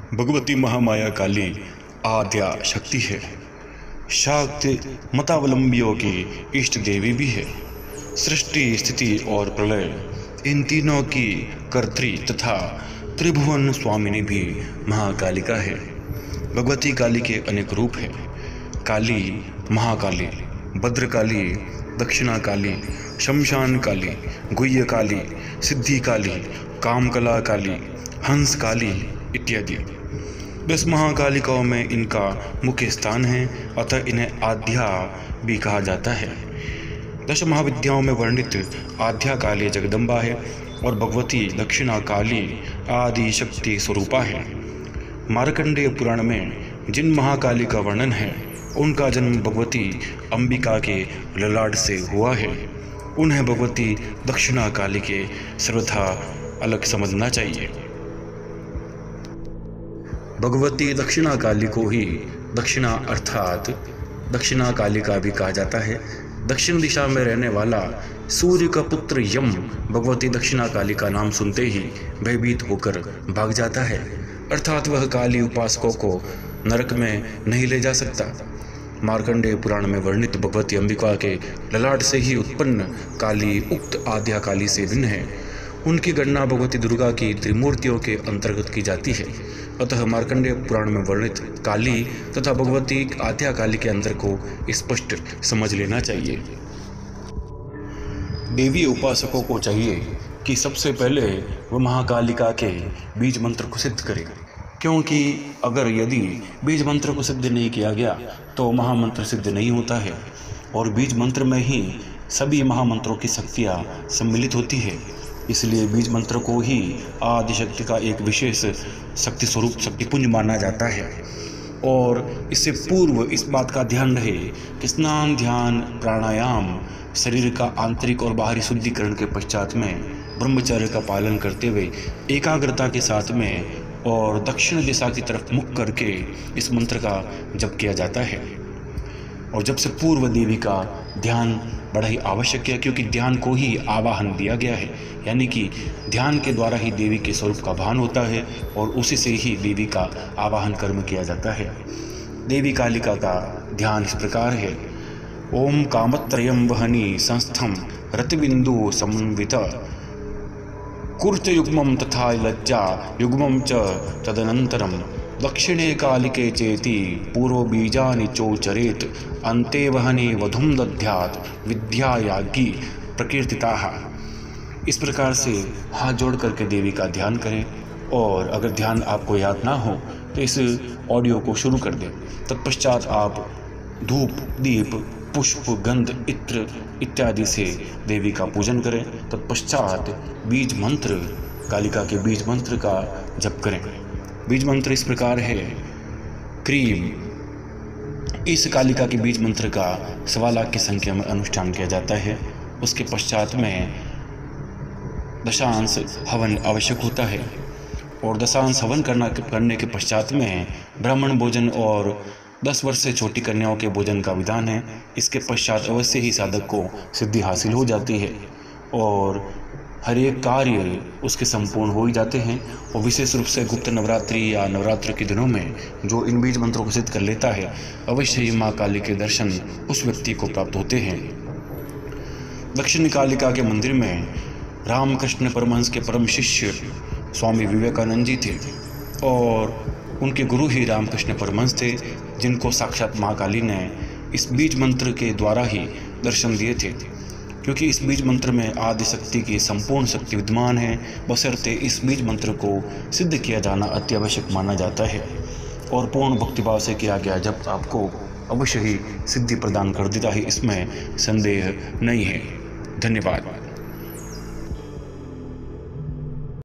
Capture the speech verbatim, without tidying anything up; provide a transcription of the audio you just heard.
भगवती महामाया काली आद्या शक्ति है। शाक्त मतावलंबियों की इष्ट देवी भी है। सृष्टि, स्थिति और प्रलय इन तीनों की कर्त्री तथा त्रिभुवन स्वामिनी भी महाकालिका है। भगवती काली के अनेक रूप हैं। काली, महाकाली, भद्रकाली, दक्षिणा काली, शमशान काली, गुह्य काली, सिद्धि काली, कामकला काली, हंस काली इत्यादि। दस महाकालिकाओं में इनका मुख्य स्थान है, अतः इन्हें आद्या भी कहा जाता है। दश महाविद्याओं में वर्णित आद्या काली जगदम्बा है और भगवती दक्षिणा काली आदि शक्ति स्वरूपा है। मार्कंडेय पुराण में जिन महाकाली का वर्णन है उनका जन्म भगवती अंबिका के ललाट से हुआ है। उन्हें भगवती दक्षिणा काली के सर्वथा अलग समझना चाहिए। भगवती दक्षिणा काली को ही दक्षिणा अर्थात दक्षिणा काली का भी कहा जाता है। दक्षिण दिशा में रहने वाला सूर्य का पुत्र यम भगवती दक्षिणा काली का नाम सुनते ही भयभीत होकर भाग जाता है, अर्थात वह काली उपासकों को नरक में नहीं ले जा सकता। मार्कंडेय पुराण में वर्णित भगवती अंबिका के ललाट से ही उत्पन्न काली उक्त आद्या काली से भिन्न है। उनकी गणना भगवती दुर्गा की त्रिमूर्तियों के अंतर्गत की जाती है। अतः मार्कंडेय पुराण में वर्णित काली तथा भगवती आद्या काली के अंतर को स्पष्ट समझ लेना चाहिए। देवी उपासकों को चाहिए कि सबसे पहले वह महाकालिका के बीज मंत्र को सिद्ध करें, क्योंकि अगर यदि बीज मंत्र को सिद्ध नहीं किया गया तो महामंत्र सिद्ध नहीं होता है, और बीज मंत्र में ही सभी महामंत्रों की शक्तियाँ सम्मिलित होती है। इसलिए बीज मंत्र को ही आदि शक्ति का एक विशेष शक्ति स्वरूप शक्तिपुंज माना जाता है। और इससे पूर्व इस बात का ध्यान रहे कि स्नान, ध्यान, प्राणायाम, शरीर का आंतरिक और बाहरी शुद्धिकरण के पश्चात में ब्रह्मचर्य का पालन करते हुए एकाग्रता के साथ में और दक्षिण दिशा की तरफ मुख करके इस मंत्र का जप किया जाता है। और जब से पूर्व देवी का ध्यान बड़ा ही आवश्यक है, क्योंकि ध्यान को ही आवाहन दिया गया है, यानी कि ध्यान के द्वारा ही देवी के स्वरूप का भान होता है और उसी से ही देवी का आवाहन कर्म किया जाता है। देवी कालिका का ध्यान इस प्रकार है। ओम कामत्रयं वहनी संस्थम रतिबिंदु समन्वित कुर्च युग्मं तथा लज्जा युग्मं च तदनंतरम दक्षिणे कालिके चेति पूर्व बीजानि चोचरेत अन्ते वहने वधुम दध्यात विद्यायागी प्रकीर्तिताः। इस प्रकार से हाथ जोड़ करके देवी का ध्यान करें, और अगर ध्यान आपको याद ना हो तो इस ऑडियो को शुरू कर दें। तत्पश्चात आप धूप, दीप, पुष्प, गंध, इत्र इत्यादि से देवी का पूजन करें। तत्पश्चात बीज मंत्र, कालिका के बीज मंत्र का जप करें। बीज मंत्र इस प्रकार है। क्रीम। इस कालिका के बीज मंत्र का सवा लाख की संख्या में अनुष्ठान किया जाता है। उसके पश्चात में दशांश हवन आवश्यक होता है, और दशांश हवन करना करने के पश्चात में ब्राह्मण भोजन और दस वर्ष से छोटी कन्याओं के भोजन का विधान है। इसके पश्चात अवश्य ही साधक को सिद्धि हासिल हो जाती है और हर एक कार्य उसके संपूर्ण हो ही जाते हैं। और विशेष रूप से गुप्त नवरात्रि या नवरात्र के दिनों में जो इन बीज मंत्रों को सिद्ध कर लेता है, अवश्य ही माँ काली के दर्शन उस व्यक्ति को प्राप्त होते हैं। दक्षिण कालिका के मंदिर में रामकृष्ण परमहंस के परम शिष्य स्वामी विवेकानंद जी थे, और उनके गुरु ही रामकृष्ण परमहंस थे, जिनको साक्षात माँ काली ने इस बीज मंत्र के द्वारा ही दर्शन दिए थे। क्योंकि इस बीज मंत्र में आदि शक्ति की संपूर्ण शक्ति विद्यमान है, बशर्ते इस बीज मंत्र को सिद्ध किया जाना अति आवश्यक माना जाता है, और पूर्ण भक्तिभाव से किया गया जब आपको अवश्य ही सिद्धि प्रदान कर देता है, इसमें संदेह नहीं है। धन्यवाद।